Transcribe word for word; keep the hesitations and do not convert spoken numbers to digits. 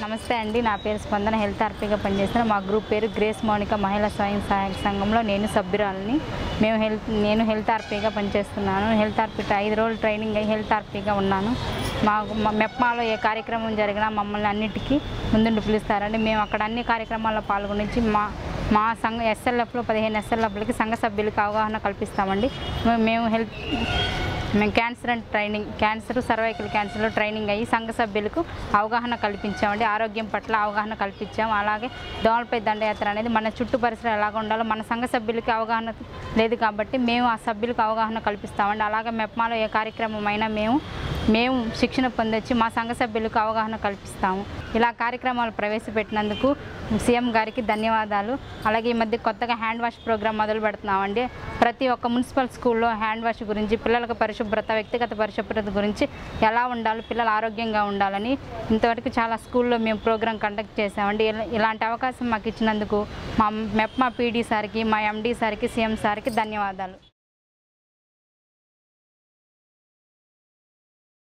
నమస్తే అండి, నా పేరు స్పందన. హెల్త్ ఆర్పీగా పనిచేస్తున్నా. మా గ్రూప్ పేరు గ్రేస్ మౌనిక మహిళా స్వయం సహాయక సంఘంలో నేను సభ్యురాలని. మేము హెల్త్ నేను హెల్త్ ఆర్పీగా పనిచేస్తున్నాను. హెల్త్ ఆర్పీ ఐదు రోజులు ట్రైనింగ్ అయ్యి హెల్త్ ఆర్పీగా ఉన్నాను. మాకు మెప్మాలో ఏ కార్యక్రమం జరిగినా మమ్మల్ని అన్నిటికీ ముందుండి పిలుస్తారండి. మేము అక్కడ అన్ని కార్యక్రమాల్లో పాల్గొనించి మా మా సంఘ ఎస్ఎల్ఎఫ్లో పదిహేను ఎస్ఎల్ఎఫ్లకి సంఘ సభ్యులకి అవగాహన కల్పిస్తామండి. మేము హెల్త్ మేము cancer and training cancer cervical క్యాన్సర్లో ట్రైనింగ్ అయ్యి సంఘ సభ్యులకు అవగాహన కల్పించామండి. ఆరోగ్యం పట్ల అవగాహన కల్పించాము. అలాగే దోమలపై దండయాత్ర అనేది మన చుట్టూ పరిసరాలు ఎలాగ ఉండాలో మన సంఘ సభ్యులకి అవగాహన లేదు కాబట్టి మేము ఆ సభ్యులకు అవగాహన కల్పిస్తామండి. అలాగే మెప్మాలో ఏ కార్యక్రమం అయినా మేము మేము శిక్షణ పొందొచ్చి మా సంఘ సభ్యులకు అవగాహన కల్పిస్తాము. ఇలా కార్యక్రమాలు ప్రవేశపెట్టినందుకు సీఎం గారికి ధన్యవాదాలు. అలాగే ఈ మధ్య కొత్తగా హ్యాండ్ వాష్ ప్రోగ్రాం మొదలు పెడుతున్నామండి. ప్రతి ఒక్క మున్సిపల్ స్కూల్లో హ్యాండ్ వాష్ గురించి, పిల్లలకు పరిశుభ్రత, వ్యక్తిగత పరిశుభ్రత గురించి ఎలా ఉండాలో, పిల్లలు ఆరోగ్యంగా ఉండాలని ఇంతవరకు చాలా స్కూల్లో మేము ప్రోగ్రాం కండక్ట్ చేసామండి. ఇలాంటి అవకాశం మాకు ఇచ్చినందుకు మా మెప్మా పీడీ సార్కి, మా ఎండీ సార్కి, సీఎం సార్కి ధన్యవాదాలు.